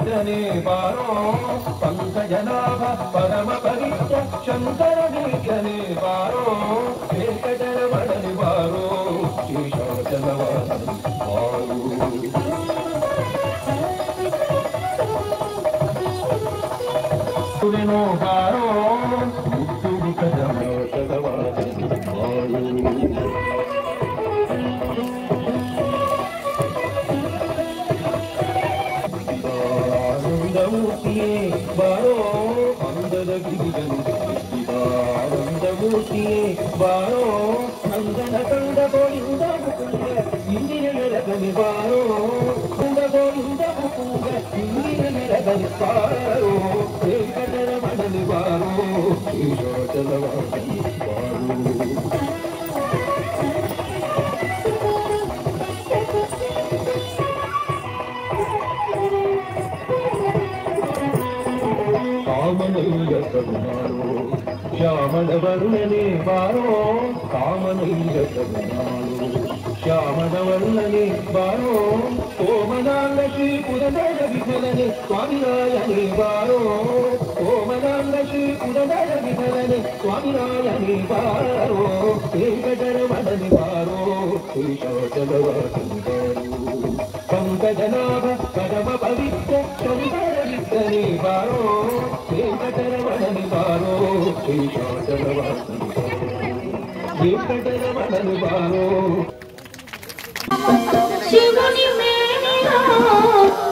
ಬಾರೋ ಪಂಕಜನಾಭ ಪರಮ ಪವಿತ್ರ ಶಂಕರ ನೀಕನೇ ಬಾರೋ ವೆಂಕಟರಮಣನೆ ಬಾರೋ ಶೇಷಾಚಲವಾಸನೆ ಬಾರೋ ತುವೆನೋ ಬಾರೋ ಮುದ್ದು ಮುಖಜಮಾಚಲವಾಸನೆ ಬಾರೋ ಮೂರ್ತಿಯೇ ಬಾರೋ ಅಂದದ ಗಿರಿಗನು ಮೂರ್ತಿಯೇ ಬಾರೋ ನಂದನ ಕಂದ ಗೋವಿಂದ ಮುಕುಂದ ಇಂದಿನ ನೆಲಗನಿ ಬಾರೋ ಕಂದ ಗೋವಿಂದ ಮುಕುಂದ ಇಂದಿನ ನೆಲಗನಿ ಬಾರೋ ವೆಂಕಟರಮಣನೆ ಬಾರೋ ಶೇಷಾಚಲವಾಸನೆ ಬಾರೋ ಕಾಮನೈಯ ಕರುಣಾಳು ಶ್ಯಾಮಳ ವರ್ಣನೆ ಬಾರೋ ಕಾಮನೈಯ ಕರುಣಾಳು ಶ್ಯಾಮಳ ವರ್ಣನೆ ಬಾರೋ ಸೋಮನಾಂಗ ಶ್ರೀ ಪುರದರ ವಿಠಲನೆ ಸ್ವಾಮಿರಾಯನೇ ಬಾರೋ ಸೋಮನಾಂಗ ಶ್ರೀ ಪುರದರ ವಿಠಲನೆ ಸ್ವಾಮಿರಾಯನೇ ಬಾರೋ ವೆಂಕಟರಮಣನೆ ಬಾರೋ ಶೇಷಾಚಲವಾಸನೆ ಬಾರೋ ಪಂಕಜನಾಭ ಪರಮ ಪವಿತ್ರ ಶಂಕರ ವಿಠಲನೆ ಬಾರೋ ವೆಂಕಟರಮಣನೆ ಬಾರೋ ಶೇಷಾಚಲವಾಸನೆ ವೆಂಕಟರಮಣನೆ ಬಾರೋ ಶಿವನಿ ಮೇಲಿನ